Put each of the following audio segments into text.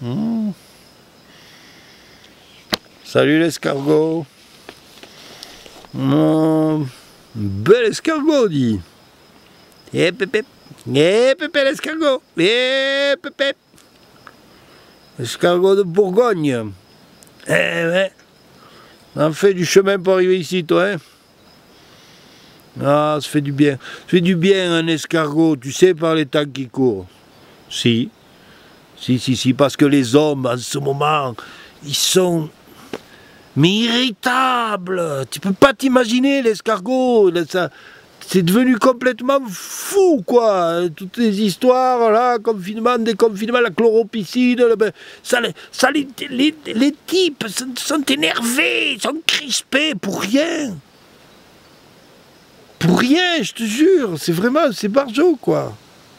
Salut l'escargot. Bel escargot, dit. Eh pépé. Eh pépé l'escargot. Eh pépé. Escargot de Bourgogne. Eh ouais. On a fait du chemin pour arriver ici, toi, hein. Ah, ça fait du bien. Ça fait du bien un escargot, tu sais, par les temps qui courent. Si. Si, parce que les hommes, en ce moment, ils sont... mais irritables. Tu peux pas t'imaginer l'escargot. C'est devenu complètement fou, quoi. Toutes les histoires, là, confinement, déconfinement, la chloropicine, les types sont énervés, sont crispés pour rien. Pour rien, je te jure. C'est barjot, quoi.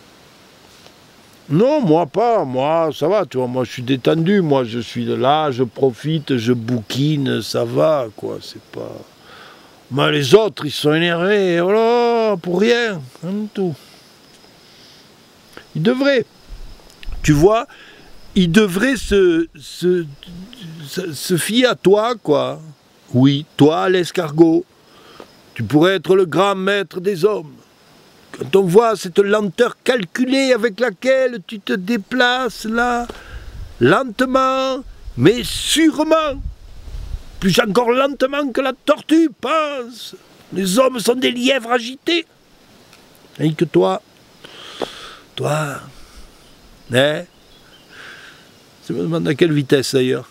Non, moi pas, moi ça va, tu vois, moi je suis détendu, moi je suis là, je profite, je bouquine, ça va, quoi, c'est pas... Mais les autres, ils sont énervés, oh là, pour rien, tout. Ils devraient, tu vois, ils devraient se fier à toi, quoi. Oui, toi, l'escargot, tu pourrais être le grand maître des hommes. Quand on voit cette lenteur calculée avec laquelle tu te déplaces là, lentement, mais sûrement, plus encore lentement que la tortue passe. Les hommes sont des lièvres agités. Et que toi, hein, je me demande à quelle vitesse d'ailleurs.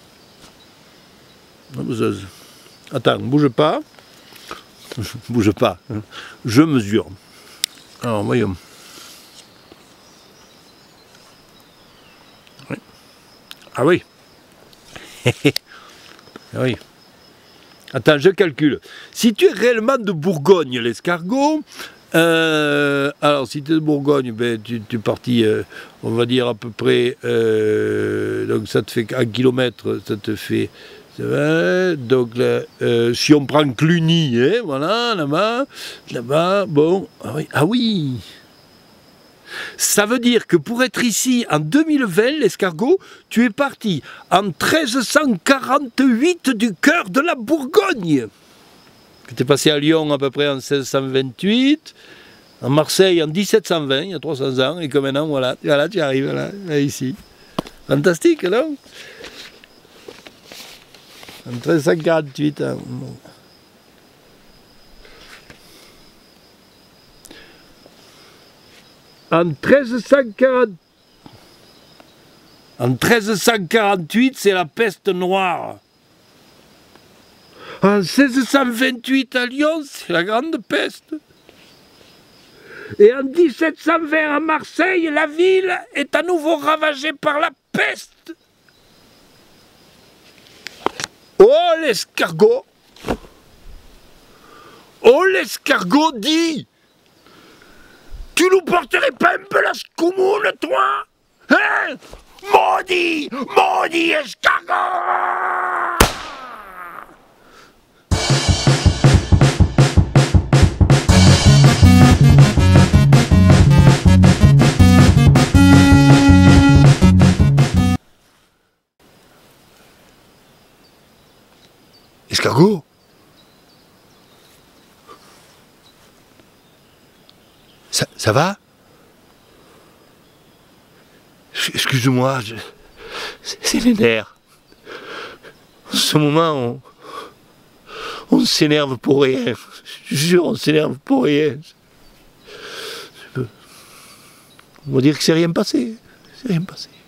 Attends, bouge pas. Bouge pas. Je mesure. Alors, voyons. Oui. Ah oui. Ah oui. Attends, je calcule. Si tu es réellement de Bourgogne, l'escargot, alors si tu es de Bourgogne, ben, tu es parti, on va dire à peu près, donc ça te fait 1 kilomètre, ça te fait... donc là, si on prend Cluny, hein, voilà, là-bas, bon, ah oui, ça veut dire que pour être ici en 2020, l'escargot, tu es parti en 1348 du cœur de la Bourgogne. Tu es passé à Lyon à peu près en 1628, à Marseille en 1720, il y a 300 ans, et que maintenant, voilà, tu arrives là, ici. Fantastique, non? En 1348. Hein. En 1348, c'est la peste noire. En 1628 à Lyon, c'est la grande peste. Et en 1720 à Marseille, la ville est à nouveau ravagée par la peste. Oh l'escargot! Oh l'escargot dit! Tu nous porterais pas un peu la scoumoune, toi? Hein? Maudit! Maudit escargot! Escargot? Ça va? Excuse-moi, c'est les nerfs. En ce moment, on s'énerve pour rien. Je jure, on s'énerve pour rien. On va dire que c'est rien passé. C'est rien passé.